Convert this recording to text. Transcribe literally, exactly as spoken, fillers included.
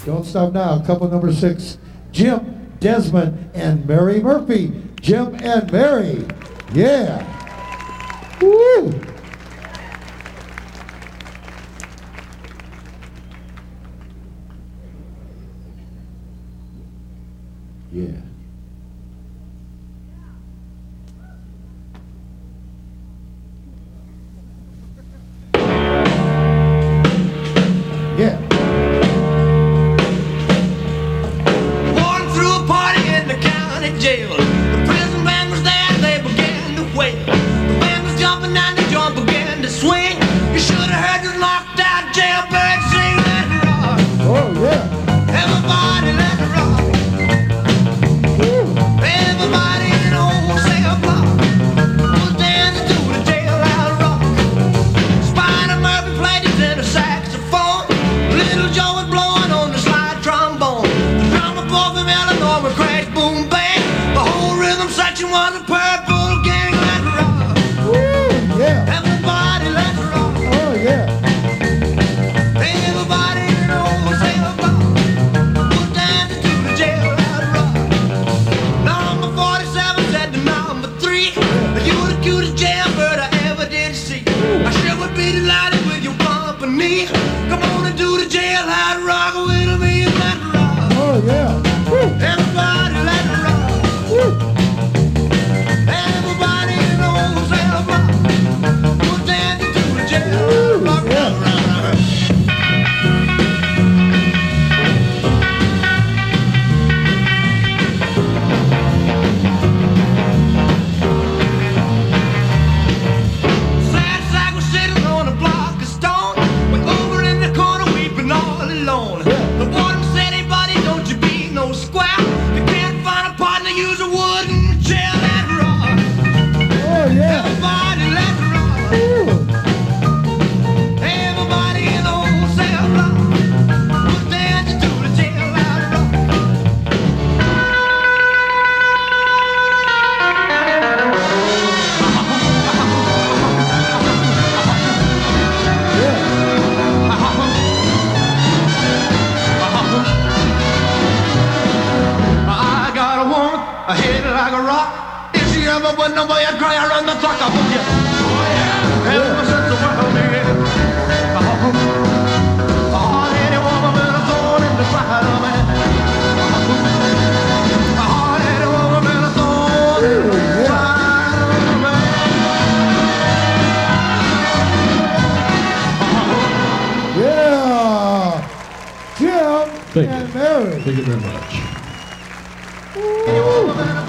Don't stop now. Couple number six, Jim, Desmond, and Mary Murphy. Jim and Mary. Yeah. Woo. Yeah. Yeah. Walking through a party in the county jail. The prison band was there, they began to wail. The band was jumping and the jump began to swing. You should have heard the knocked out jailbird sing, let it rock. Oh, yeah. Everybody let it rock. Woo. Everybody in the whole cell block was dancing to the jailhouse rock. Spider Murphy played his tenor saxophone. Little Joe was blowing on the slide trombone. The drummer boy from Illinois would crash, boom, bang. The whole rhythm section was a purple gang. Let it rock. Woo. Yeah. Everybody let it rock. Oh, yeah. Everybody in the whole cell block was dancing to the jailhouse rock. Number forty-seven said to number three, you were the cutest jailbird I ever did see. I sure would be delighted with your company. Come on and do the jailhouse rock with me and let it rock. Oh, yeah. Woo. Everybody let it rock. Woo. Everybody in the whole cell block was dancing to the jailhouse rock. Yeah. Rock, rock, rock. Sad sack was sitting on a block of stone, way over in the corner weeping all alone. The warden said, hey buddy, don't you be no square. You can't find a partner, use a wooden chair. Let it rock. Oh, yeah. Everybody let it rock. Woo. Everybody in the whole cell block was dancing to the jailhouse rock. Yeah. I got a woman, a head like a rock. If she ever went nowhere, I'd cry around the clock. I hope you. Oh yeah. Ever since the world began. Oh, any woman with a thorn in the side of me. Oh, any woman with a thorn in the side of me. Yeah. Jim Thank and you. Mary. Thank you very much. Woo.